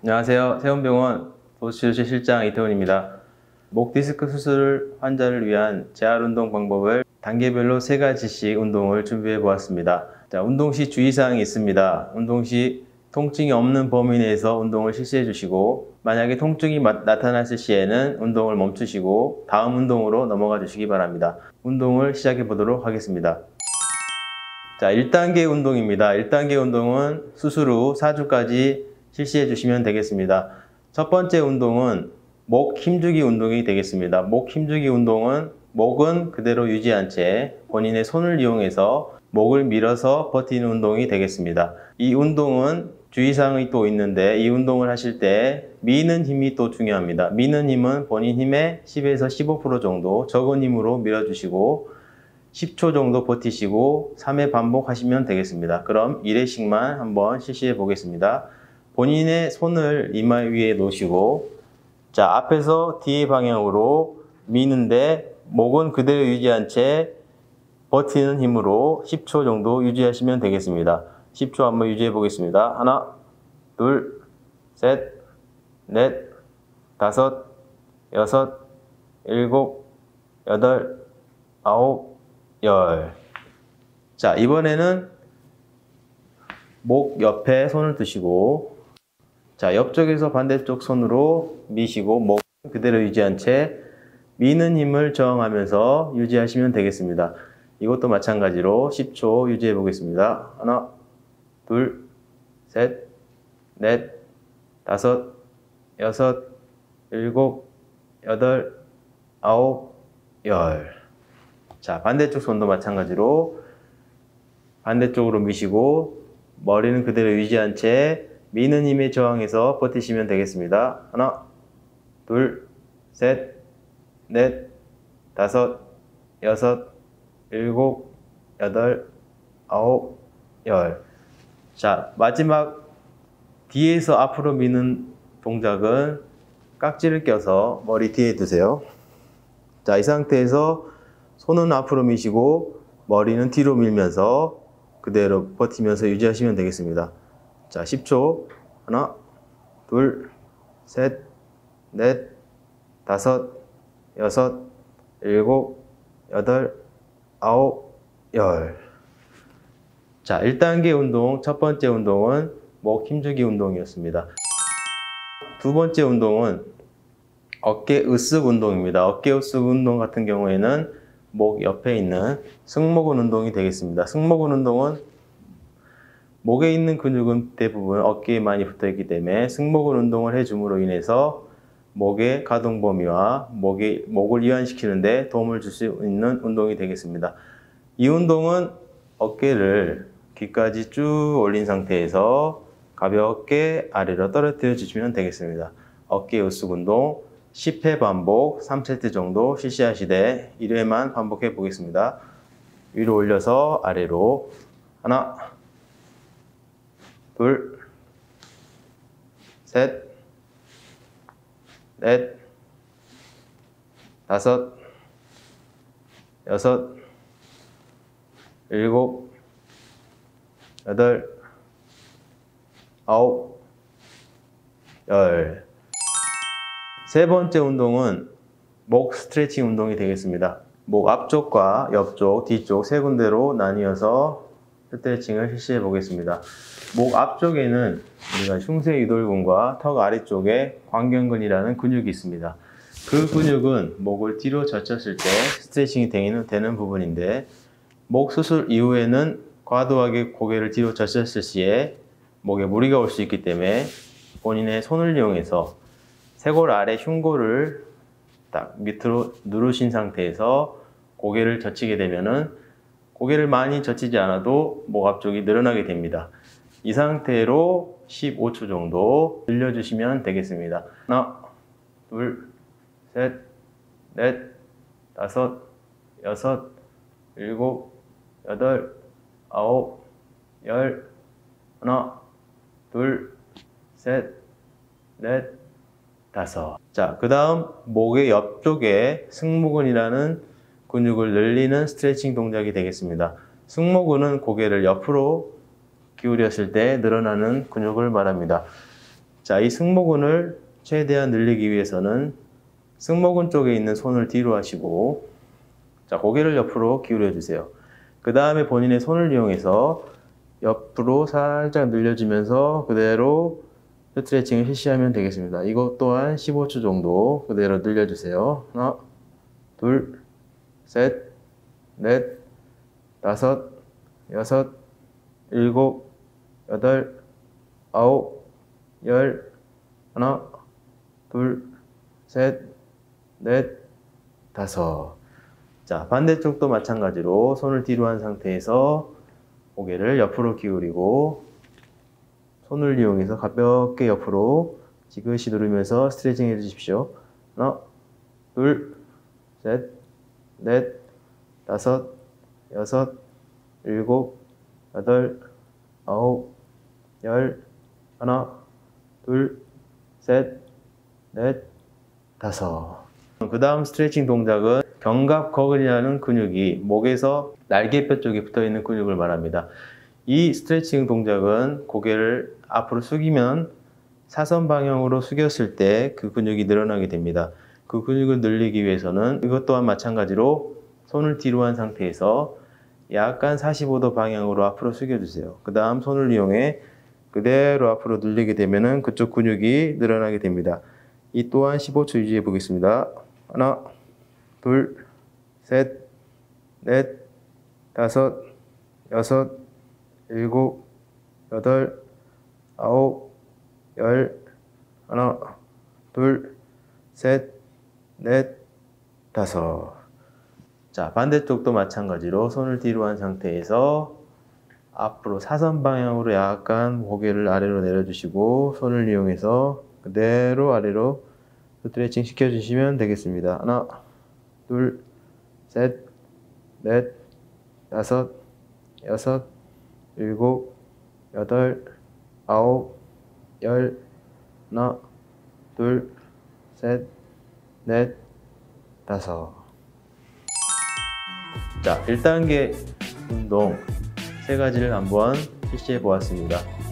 안녕하세요. 세운병원 도수치료실 실장 이태원입니다. 목 디스크 수술 환자를 위한 재활 운동 방법을 단계별로 3가지씩 운동을 준비해 보았습니다. 자, 운동 시 주의사항이 있습니다. 운동 시 통증이 없는 범위 내에서 운동을 실시해 주시고, 만약에 통증이 나타났을 시에는 운동을 멈추시고 다음 운동으로 넘어가 주시기 바랍니다. 운동을 시작해 보도록 하겠습니다. 자, 1단계 운동입니다. 1단계 운동은 수술 후 4주까지 실시해 주시면 되겠습니다. 첫 번째 운동은 목 힘주기 운동이 되겠습니다. 목 힘주기 운동은 목은 그대로 유지한 채 본인의 손을 이용해서 목을 밀어서 버티는 운동이 되겠습니다. 이 운동은 주의사항이 또 있는데, 이 운동을 하실 때 미는 힘이 또 중요합니다. 미는 힘은 본인 힘의 10에서 15% 정도 적은 힘으로 밀어주시고 10초 정도 버티시고 3회 반복하시면 되겠습니다. 그럼 1회씩만 한번 실시해 보겠습니다. 본인의 손을 이마 위에 놓으시고, 자, 앞에서 뒤의 방향으로 미는데 목은 그대로 유지한 채 버티는 힘으로 10초 정도 유지하시면 되겠습니다. 10초 한번 유지해 보겠습니다. 하나, 둘, 셋, 넷, 다섯, 여섯, 일곱, 여덟, 아홉, 열. 자, 이번에는 목 옆에 손을 두시고, 자, 옆쪽에서 반대쪽 손으로 미시고 목 그대로 유지한 채 미는 힘을 저항하면서 유지하시면 되겠습니다. 이것도 마찬가지로 10초 유지해 보겠습니다. 하나, 둘, 셋, 넷, 다섯, 여섯, 일곱, 여덟, 아홉, 열. 자, 반대쪽 손도 마찬가지로 반대쪽으로 미시고 머리는 그대로 유지한 채 미는 힘에 저항해서 버티시면 되겠습니다. 하나, 둘, 셋, 넷, 다섯, 여섯, 일곱, 여덟, 아홉, 열. 자, 마지막 뒤에서 앞으로 미는 동작은 깍지를 껴서 머리 뒤에 두세요. 자, 이 상태에서 손은 앞으로 미시고 머리는 뒤로 밀면서 그대로 버티면서 유지하시면 되겠습니다. 자, 10초. 하나, 둘, 셋, 넷, 다섯, 여섯, 일곱, 여덟, 아홉, 열. 자, 1단계 운동, 첫 번째 운동은 목 힘주기 운동이었습니다. 두 번째 운동은 어깨 으쓱 운동입니다. 어깨 으쓱 운동 같은 경우에는 목 옆에 있는 승모근 운동이 되겠습니다. 승모근 운동은 목에 있는 근육은 대부분 어깨에 많이 붙어 있기 때문에 승모근 운동을 해줌으로 인해서 목의 가동 범위와 목을 이완시키는 데 도움을 줄 수 있는 운동이 되겠습니다. 이 운동은 어깨를 귀까지 쭉 올린 상태에서 가볍게 아래로 떨어뜨려 주시면 되겠습니다. 어깨 으쓱 운동 10회 반복 3세트 정도 실시하시되 1회만 반복해 보겠습니다. 위로 올려서 아래로 하나, 둘, 셋, 넷, 다섯, 여섯, 일곱, 여덟, 아홉, 열. 세 번째 운동은 목 스트레칭 운동이 되겠습니다. 목 앞쪽과 옆쪽, 뒤쪽 세 군데로 나뉘어서 스트레칭을 실시해 보겠습니다. 목 앞쪽에는 우리가 흉쇄 유돌근과 턱 아래쪽에 광견근이라는 근육이 있습니다. 그 근육은 목을 뒤로 젖혔을 때 스트레칭이 되는 부분인데, 목 수술 이후에는 과도하게 고개를 뒤로 젖혔을 시에 목에 무리가 올 수 있기 때문에 본인의 손을 이용해서 쇄골 아래 흉골을 딱 밑으로 누르신 상태에서 고개를 젖히게 되면은 고개를 많이 젖히지 않아도 목 앞쪽이 늘어나게 됩니다. 이 상태로 15초 정도 늘려주시면 되겠습니다. 하나, 둘, 셋, 넷, 다섯, 여섯, 일곱, 여덟, 아홉, 열. 하나, 둘, 셋, 넷, 다섯. 자, 그 다음 목의 옆쪽에 승모근이라는 근육을 늘리는 스트레칭 동작이 되겠습니다. 승모근은 고개를 옆으로 기울였을 때 늘어나는 근육을 말합니다. 자, 이 승모근을 최대한 늘리기 위해서는 승모근 쪽에 있는 손을 뒤로 하시고, 자, 고개를 옆으로 기울여 주세요. 그 다음에 본인의 손을 이용해서 옆으로 살짝 늘려주면서 그대로 스트레칭을 실시하면 되겠습니다. 이것 또한 15초 정도 그대로 늘려주세요. 하나, 둘, 셋, 넷, 다섯, 여섯, 일곱, 여덟, 아홉, 열, 하나, 둘, 셋, 넷, 다섯. 자, 반대쪽도 마찬가지로 손을 뒤로 한 상태에서 고개를 옆으로 기울이고 손을 이용해서 가볍게 옆으로 지그시 누르면서 스트레칭 해주십시오. 하나, 둘, 셋, 넷, 다섯, 여섯, 일곱, 여덟, 아홉, 열, 하나, 둘, 셋, 넷, 다섯. 그 다음 스트레칭 동작은 견갑거근이라는 근육이 목에서 날개뼈 쪽에 붙어 있는 근육을 말합니다. 이 스트레칭 동작은 고개를 앞으로 숙이면 사선 방향으로 숙였을 때 그 근육이 늘어나게 됩니다. 그 근육을 늘리기 위해서는 이것 또한 마찬가지로 손을 뒤로 한 상태에서 약간 45도 방향으로 앞으로 숙여주세요. 그 다음 손을 이용해 그대로 앞으로 늘리게 되면 그쪽 근육이 늘어나게 됩니다. 이 또한 15초 유지해 보겠습니다. 하나, 둘, 셋, 넷, 다섯, 여섯, 일곱, 여덟, 아홉, 열, 하나, 둘, 셋, 넷, 다섯. 자, 반대쪽도 마찬가지로 손을 뒤로 한 상태에서 앞으로 사선 방향으로 약간 고개를 아래로 내려주시고 손을 이용해서 그대로 아래로 스트레칭 시켜주시면 되겠습니다. 하나, 둘, 셋, 넷, 다섯, 여섯, 일곱, 여덟, 아홉, 열, 하나, 둘, 셋, 넷, 다섯. 자, 1단계 운동 3가지를 한번 실시해 보았습니다.